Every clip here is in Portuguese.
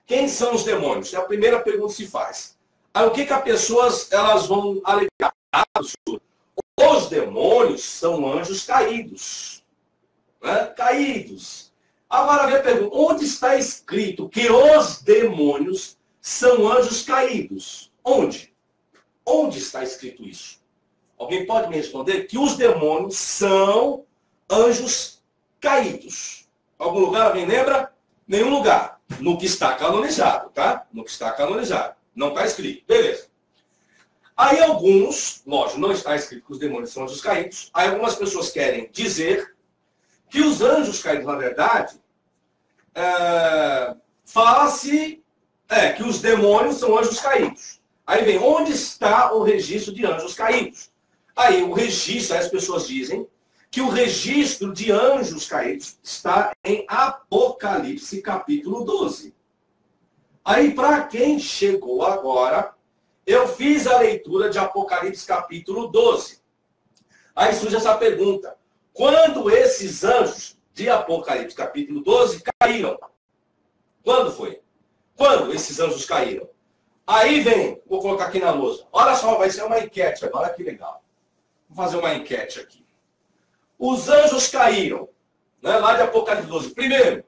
Quem são os demônios? É a primeira pergunta que se faz. Aí o que as pessoas elas vão alegar? Os demônios são anjos caídos. Né? Caídos. Agora vem a pergunta, onde está escrito que os demônios são anjos caídos? Onde? Onde está escrito isso? Alguém pode me responder que os demônios são anjos caídos? Algum lugar, alguém lembra? Nenhum lugar. No que está canonizado, tá? No que está canonizado. Não está escrito. Beleza. Aí alguns, lógico, não está escrito que os demônios são anjos caídos. Aí algumas pessoas querem dizer que os anjos caídos, na verdade, fala-se que os demônios são anjos caídos. Aí vem, onde está o registro de anjos caídos? Aí o registro, aí as pessoas dizem que o registro de anjos caídos está em Apocalipse capítulo 12. Aí para quem chegou agora, eu fiz a leitura de Apocalipse capítulo 12. Aí surge essa pergunta. Quando esses anjos de Apocalipse capítulo 12 caíram? Quando foi? Quando esses anjos caíram? Aí vem, vou colocar aqui na lousa. Olha só, vai ser uma enquete agora, que legal. Vou fazer uma enquete aqui. Os anjos caíram, né, lá de Apocalipse 12. Primeiro,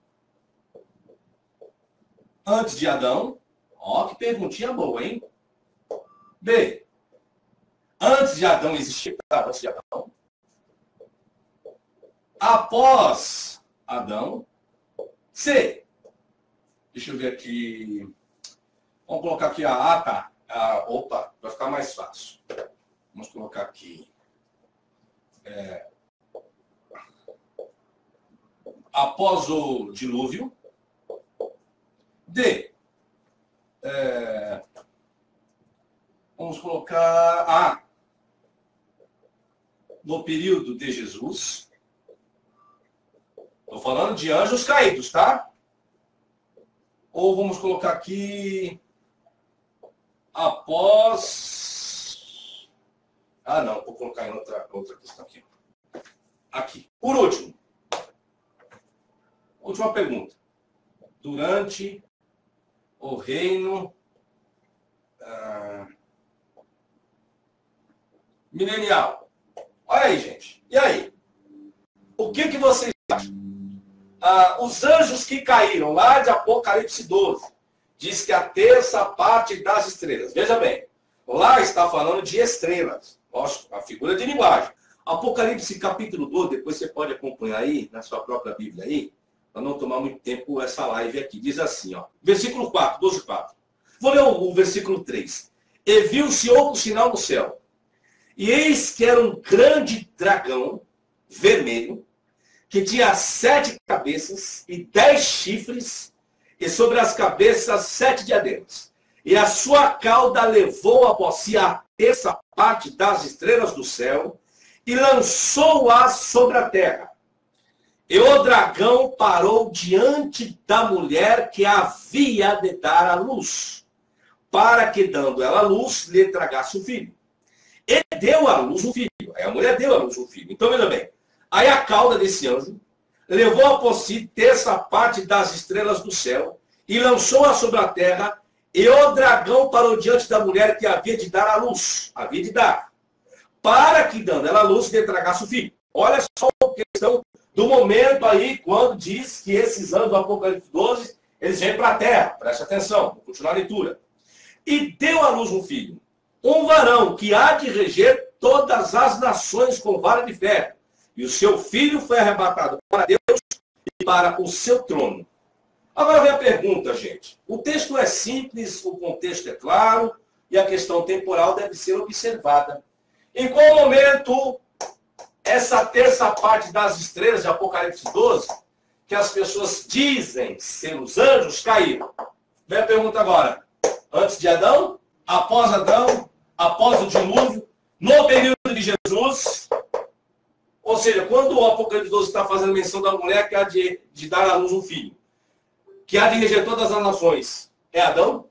antes de Adão. Ó, que perguntinha boa, hein? B, antes de Adão existir, antes de Adão. Após Adão. C, deixa eu ver aqui. Vamos colocar aqui tá. Opa, vai ficar mais fácil. Vamos colocar aqui. Após o dilúvio. D. Vamos colocar no período de Jesus. Estou falando de anjos caídos, tá? Ou vamos colocar aqui após... não, vou colocar em outra questão aqui. Aqui. Por último. Última pergunta. Durante o reino milenial. Olha aí, gente. E aí? O que vocês acham? Os anjos que caíram lá de Apocalipse 12 diz que a terça parte das estrelas. Veja bem, lá está falando de estrelas. Lógico, a figura de linguagem. Apocalipse capítulo 12, depois você pode acompanhar aí, na sua própria Bíblia aí, para não tomar muito tempo essa live aqui. Diz assim, ó, versículo 4, 12:4. Vou ler o versículo 3. E viu-se outro sinal no céu. E eis que era um grande dragão vermelho, que tinha 7 cabeças e 10 chifres, e sobre as cabeças 7 diademas. E a sua cauda levou após si a terça parte das estrelas do céu, e lançou-as sobre a terra. E o dragão parou diante da mulher que havia de dar à luz, para que, dando ela a luz, lhe tragasse o filho. E deu à luz um filho. Aí a mulher deu à luz um filho. Então, veja bem. Aí a cauda desse anjo levou a por si terça parte das estrelas do céu e lançou-a sobre a terra, e o dragão parou diante da mulher que havia de dar à luz. Havia de dar. Para que, dando ela a luz, lhe tragasse o filho. Olha só a questão do momento aí, quando diz que esses anjos do Apocalipse 12, eles vêm para a terra. Preste atenção, vou continuar a leitura. E deu à luz um filho, um varão que há de reger todas as nações com vara de ferro. E o seu filho foi arrebatado para Deus e para o seu trono. Agora vem a pergunta, gente. O texto é simples, o contexto é claro, e a questão temporal deve ser observada. Em qual momento essa terça parte das estrelas de Apocalipse 12, que as pessoas dizem ser os anjos, caíram? Vem a pergunta agora. Antes de Adão? Após Adão? Após o dilúvio? No período de Jesus? Ou seja, quando o Apocalipse 12 está fazendo menção da mulher que há de dar à luz um filho, que há de reger todas as nações, é Adão?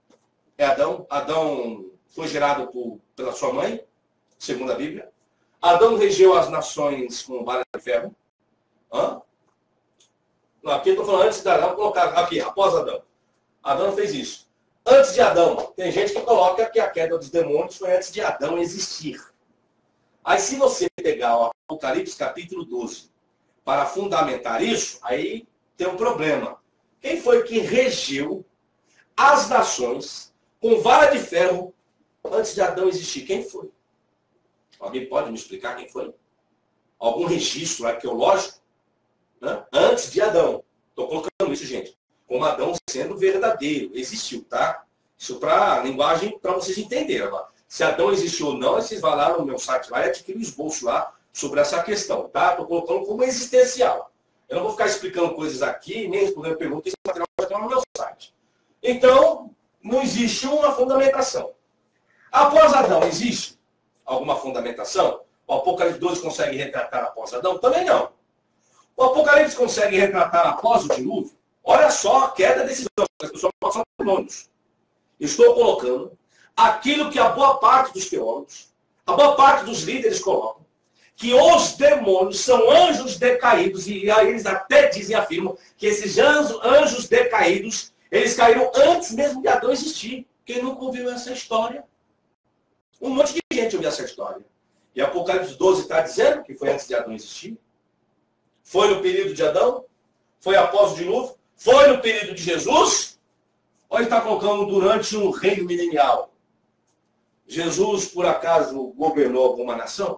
É Adão? Adão foi gerado pela sua mãe, segundo a Bíblia. Adão regeu as nações com vara de ferro. Não, aqui eu estou falando antes de Adão, vou colocar aqui, após Adão. Adão não fez isso. Antes de Adão, tem gente que coloca que a queda dos demônios foi antes de Adão existir. Aí se você pegar o Apocalipse capítulo 12 para fundamentar isso, aí tem um problema. Quem foi que regeu as nações com vara de ferro antes de Adão existir? Quem foi? Alguém pode me explicar quem foi? Algum registro arqueológico? Né? Antes de Adão. Estou colocando isso, gente, como Adão sendo verdadeiro. Existiu, tá? Isso para linguagem, para vocês entenderem. Agora, se Adão existiu ou não, vocês vão lá no meu site lá e adquirem um esboço lá sobre essa questão, tá? Estou colocando como existencial. Eu não vou ficar explicando coisas aqui, nem respondendo perguntas, esse material vai estar no meu site. Então, não existe uma fundamentação. Após Adão, existe alguma fundamentação? O Apocalipse 12 consegue retratar após Adão? Também não. O Apocalipse consegue retratar após o dilúvio? Olha só a queda desses demônios. Estou colocando aquilo que a boa parte dos teólogos, a boa parte dos líderes colocam, que os demônios são anjos decaídos, e aí eles até dizem, afirmam, que esses anjos decaídos, eles caíram antes mesmo de Adão existir. Quem nunca ouviu essa história? Um monte de gente ouviu essa história. E Apocalipse 12 está dizendo que foi antes de Adão existir. Foi no período de Adão? Foi após o dilúvio? Foi no período de Jesus? Ou ele está colocando durante um reino milenial? Jesus, por acaso, governou alguma nação?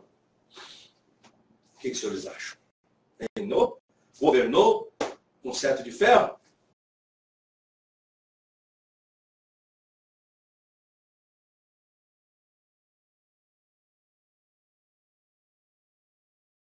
O que os senhores acham? Reinou? Governou com cetro de ferro?